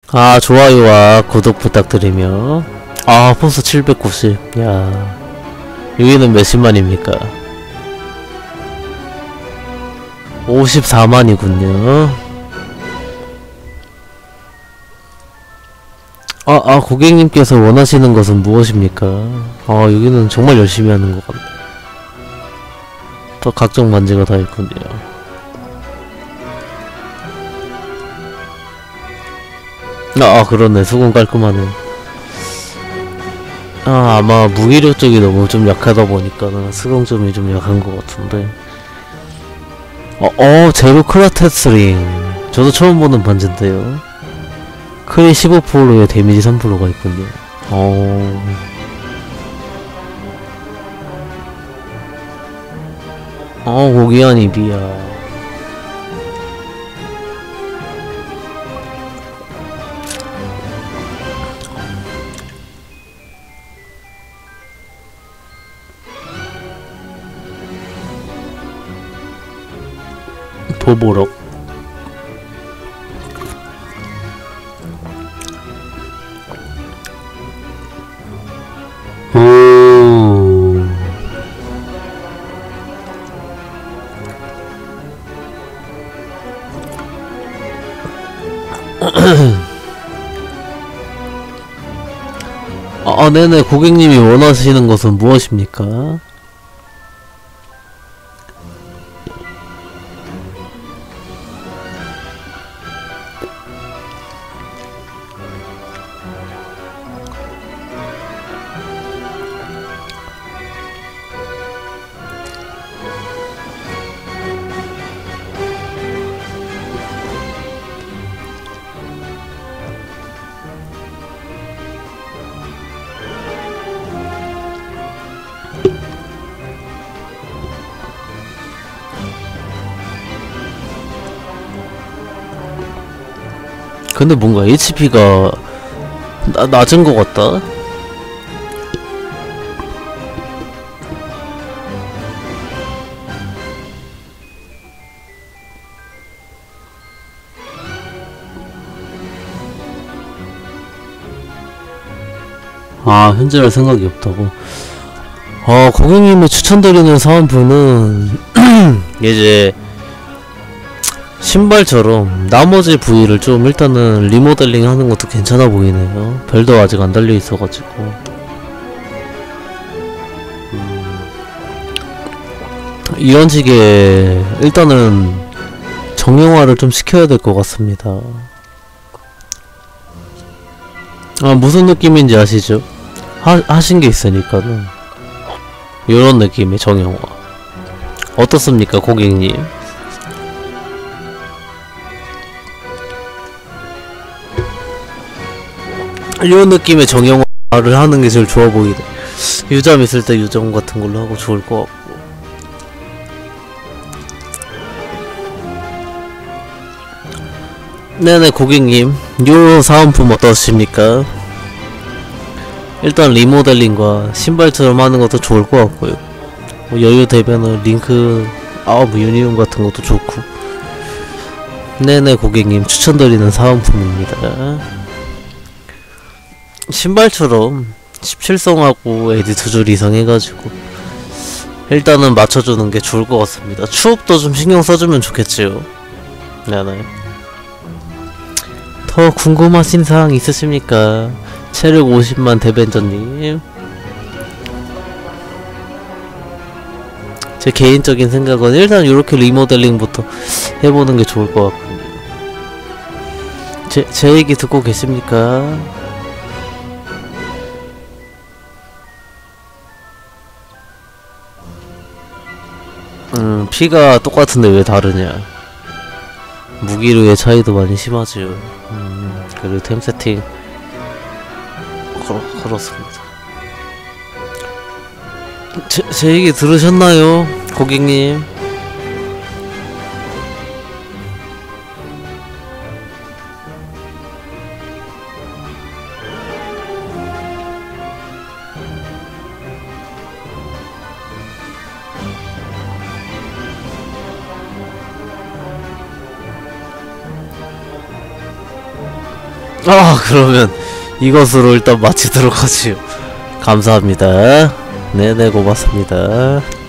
아, 좋아요와 구독 부탁드리며. 아, 포스 790. 야, 여기는 몇십만입니까? 54만이군요. 고객님께서 원하시는 것은 무엇입니까? 여기는 정말 열심히 하는 것 같네. 또 각종 반지가 다 있군요. 그러네. 수건 깔끔하네. 아마 무기력 쪽이 너무 좀 약하다 보니까는 수동점이 좀 약한 것 같은데. 제로 크라테스링. 저도 처음 보는 반지인데요. 크리 15%에 데미지 3%가 있군요. 고귀한 입이야. 도보록. 오. 네네. 고객님이 원하시는 것은 무엇입니까? 근데 뭔가 HP가 낮은 것 같다? 현질할 생각이 없다고. 고객님이 추천드리는 사은품은 이제 신발처럼 나머지 부위를 좀 일단은 리모델링 하는 것도 괜찮아 보이네요. 별도 아직 안 달려 있어가지고. 이런 식의 일단은 정형화를 좀 시켜야 될 것 같습니다. 무슨 느낌인지 아시죠? 하신 게 있으니까는 요런 느낌의 정형화 어떻습니까, 고객님? 이런 느낌의 정형화를 하는 게 제일 좋아 보이네. 유점 있을 때 유점 같은 걸로 하고 좋을 것 같고. 네네, 고객님. 요 사은품 어떠십니까? 일단 리모델링과 신발처럼 하는 것도 좋을 것 같고요. 여유 되면은 링크 유니온 같은 것도 좋고. 네네, 고객님. 추천드리는 사은품입니다. 신발처럼 17성하고 에디 2줄 이상 해가지고 일단은 맞춰주는 게 좋을 것 같습니다. 추업도 좀 신경 써주면 좋겠지요. 네네. 더 궁금하신 사항 있으십니까? 체력 50만 대벤저님. 제 개인적인 생각은 일단 요렇게 리모델링부터 해보는 게 좋을 것 같군요. 제 얘기 듣고 계십니까? 피가 똑같은데 왜 다르냐. 무기류의 차이도 많이 심하지요. 그리고 템 세팅 그렇습니다. 제 얘기 들으셨나요, 고객님? 그러면 이것으로 일단 마치도록 하지요. 감사합니다. 네네, 고맙습니다.